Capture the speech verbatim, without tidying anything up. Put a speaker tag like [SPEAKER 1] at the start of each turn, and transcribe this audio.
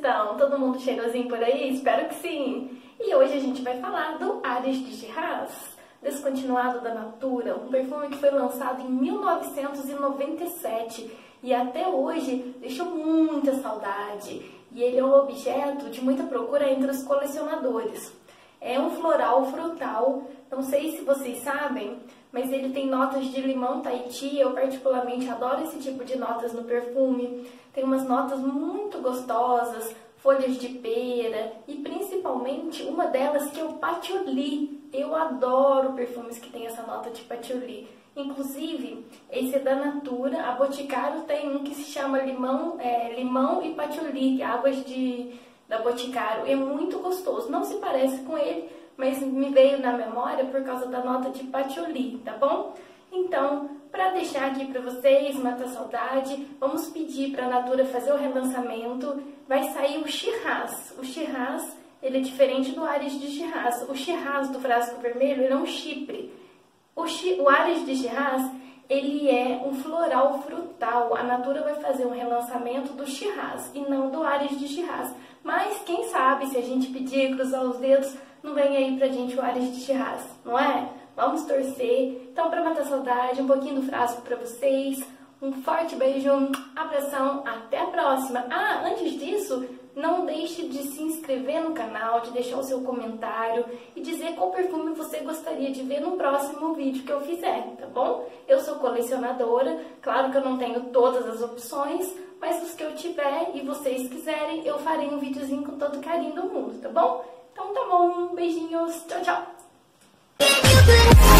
[SPEAKER 1] estão? Todo mundo cheirosinho por aí? Espero que sim! E hoje a gente vai falar do Ares de Shiraz, descontinuado da Natura, um perfume que foi lançado em mil novecentos e noventa e sete e até hoje deixou muita saudade. E ele é um objeto de muita procura entre os colecionadores. É um floral frutal, não sei se vocês sabem, mas ele tem notas de limão Tahiti. Eu particularmente adoro esse tipo de notas no perfume. Tem umas notas muito gostosas, folhas de pera e principalmente uma delas que é o patchouli. Eu adoro perfumes que tem essa nota de patchouli. Inclusive, esse é da Natura. A Boticário tem um que se chama limão, é, limão e patchouli, águas de, da Boticário. É muito gostoso, não se parece com ele, mas me veio na memória por causa da nota de patchouli, tá bom? Então, para deixar aqui para vocês, matar saudade, vamos pedir para a Natura fazer o relançamento. Vai sair o Shiraz. O Shiraz, ele é diferente do Ares de Shiraz. O Shiraz do frasco vermelho, ele é um chipre. O, o Ares de Shiraz, ele é um floral frutal. A Natura vai fazer um relançamento do Shiraz e não do Ares de Shiraz. Mas quem sabe, se a gente pedir, cruzar os dedos, não vem aí pra gente o Ares de Shiraz, não é? Vamos torcer. Então, para matar saudade, um pouquinho do frasco para vocês. Um forte beijo, abração, até a próxima. Ah, antes disso, não deixe de se inscrever no canal, de deixar o seu comentário e dizer qual perfume você gostaria de ver no próximo vídeo que eu fizer, tá bom? Eu sou colecionadora, claro que eu não tenho todas as opções, mas os que eu tiver e vocês quiserem, eu farei um videozinho com todo carinho do mundo, tá bom? Então tá bom, beijinhos, tchau, tchau!